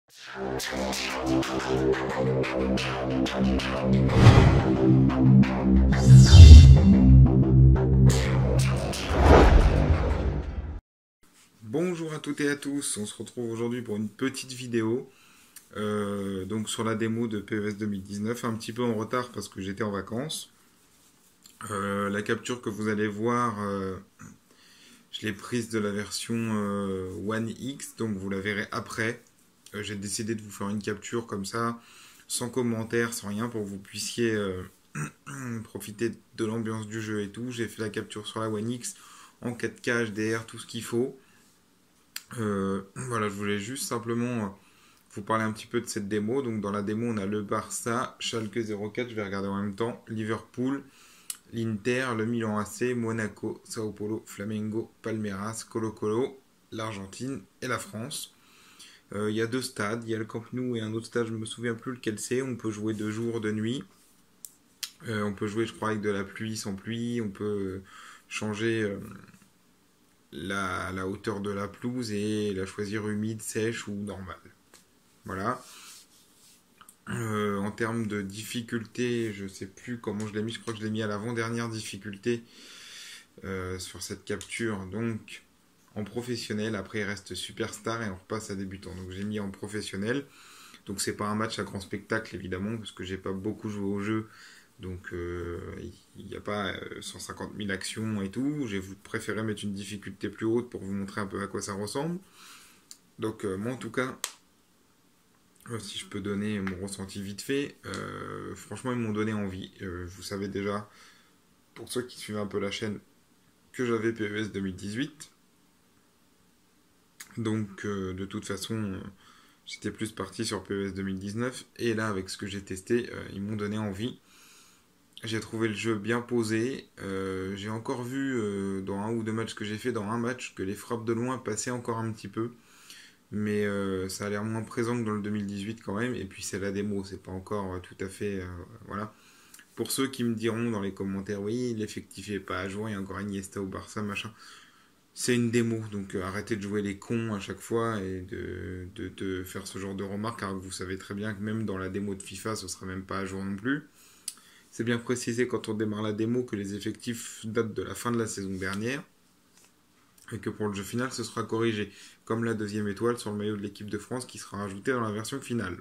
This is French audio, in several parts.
Bonjour à toutes et à tous, on se retrouve aujourd'hui pour une petite vidéo donc sur la démo de PES 2019, un petit peu en retard parce que j'étais en vacances. La capture que vous allez voir, je l'ai prise de la version One X, donc vous la verrez après. J'ai décidé de vous faire une capture comme ça, sans commentaire, sans rien, pour que vous puissiez profiter de l'ambiance du jeu et tout. J'ai fait la capture sur la One X en 4K, HDR, tout ce qu'il faut. Voilà, je voulais juste simplement vous parler un petit peu de cette démo. Donc dans la démo, on a le Barça, Schalke 04, je vais regarder en même temps, Liverpool, l'Inter, le Milan AC, Monaco, Sao Paulo, Flamengo, Palmeiras, Colo-Colo, l'Argentine et la France. Il y a deux stades, il y a le Camp Nou et un autre stade, je ne me souviens plus lequel c'est. On peut jouer de jour, de nuit. On peut jouer, je crois, avec de la pluie, sans pluie. On peut changer la hauteur de la pelouse et la choisir humide, sèche ou normale. Voilà. En termes de difficulté, je sais plus comment je l'ai mis. Je crois que je l'ai mis à l'avant-dernière difficulté sur cette capture. Donc en professionnel. Après, il reste superstar et on repasse à débutant. Donc j'ai mis en professionnel. Donc c'est pas un match à grand spectacle évidemment parce que j'ai pas beaucoup joué au jeu. Donc il n'y a pas 150 000 actions et tout. J'ai préféré mettre une difficulté plus haute pour vous montrer un peu à quoi ça ressemble. Donc moi en tout cas, si je peux donner mon ressenti vite fait, franchement ils m'ont donné envie. Vous savez déjà, pour ceux qui suivent un peu la chaîne, que j'avais PES 2018. Donc de toute façon, j'étais plus parti sur PES 2019. Et là avec ce que j'ai testé, ils m'ont donné envie. J'ai trouvé le jeu bien posé. J'ai encore vu dans un ou deux matchs que j'ai fait, dans un match, que les frappes de loin passaient encore un petit peu. Mais ça a l'air moins présent que dans le 2018 quand même. Et puis c'est la démo, c'est pas encore tout à fait... voilà. Pour ceux qui me diront dans les commentaires, oui, l'effectif est pas à jour, il y a encore Iniesta au Barça, machin. C'est une démo, donc arrêtez de jouer les cons à chaque fois et de faire ce genre de remarques, car vous savez très bien que même dans la démo de FIFA, ce sera même pas à jour non plus. C'est bien précisé quand on démarre la démo que les effectifs datent de la fin de la saison dernière et que pour le jeu final, ce sera corrigé, comme la deuxième étoile sur le maillot de l'équipe de France qui sera rajoutée dans la version finale.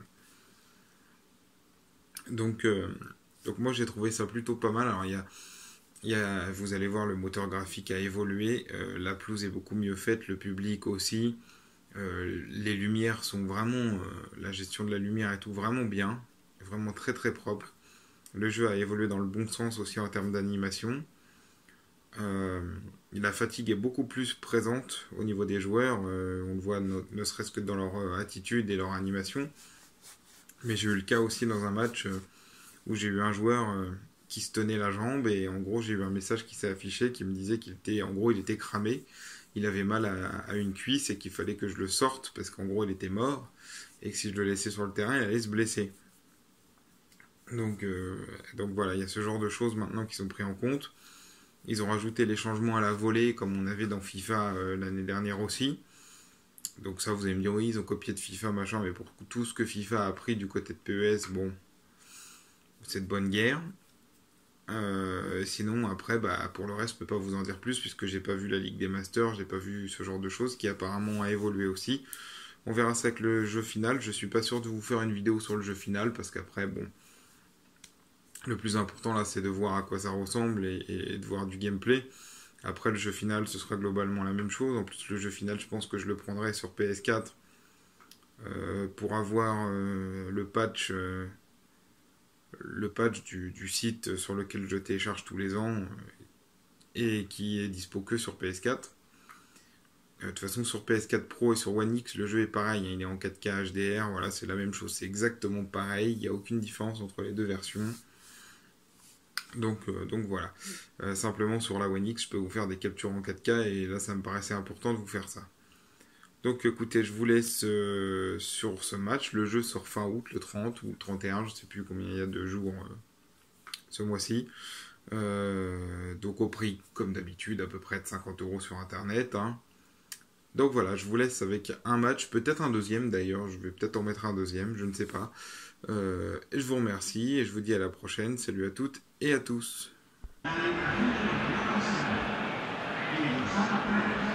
Donc, donc moi j'ai trouvé ça plutôt pas mal. Alors vous allez voir, le moteur graphique a évolué, la pelouse est beaucoup mieux faite, le public aussi, les lumières sont vraiment, la gestion de la lumière est tout vraiment bien, vraiment très très propre. Le jeu a évolué dans le bon sens aussi en termes d'animation. Euh, la fatigue est beaucoup plus présente au niveau des joueurs, on le voit ne serait-ce que dans leur attitude et leur animation. Mais j'ai eu le cas aussi dans un match où j'ai eu un joueur qui se tenait la jambe et en gros j'ai eu un message qui s'est affiché qui me disait qu'il était, en gros il était cramé, il avait mal à une cuisse et qu'il fallait que je le sorte parce qu'en gros il était mort et que si je le laissais sur le terrain il allait se blesser. Donc, donc voilà, il y a ce genre de choses maintenant qui sont pris en compte. Ils ont rajouté les changements à la volée comme on avait dans FIFA l'année dernière aussi. Donc ça vous allez me dire oui ils ont copié de FIFA machin, mais pour tout ce que FIFA a appris du côté de PES, bon c'est de bonne guerre. Sinon après bah, pour le reste je peux pas vous en dire plus puisque j'ai pas vu la Ligue des Masters, j'ai pas vu ce genre de choses qui apparemment a évolué aussi. On verra ça avec le jeu final. Je suis pas sûr de vous faire une vidéo sur le jeu final parce qu'après bon, le plus important là c'est de voir à quoi ça ressemble et de voir du gameplay. Après le jeu final ce sera globalement la même chose. En plus le jeu final je pense que je le prendrai sur PS4 pour avoir le patch du site sur lequel je télécharge tous les ans et qui est dispo que sur PS4. De toute façon, sur PS4 Pro et sur One X, le jeu est pareil. Il est en 4K HDR, voilà, c'est la même chose. C'est exactement pareil. Il n'y a aucune différence entre les deux versions. Donc voilà. Simplement sur la One X, je peux vous faire des captures en 4K et là, ça me paraissait important de vous faire ça. Donc écoutez, je vous laisse sur ce match. Le jeu sort fin août, le 30 ou le 31, je ne sais plus combien il y a de jours ce mois-ci. Donc au prix, comme d'habitude, à peu près de 50 € sur internet. Hein. Donc voilà, je vous laisse avec un match, peut-être un deuxième d'ailleurs, je vais peut-être en mettre un deuxième, je ne sais pas. Et je vous remercie et je vous dis à la prochaine. Salut à toutes et à tous.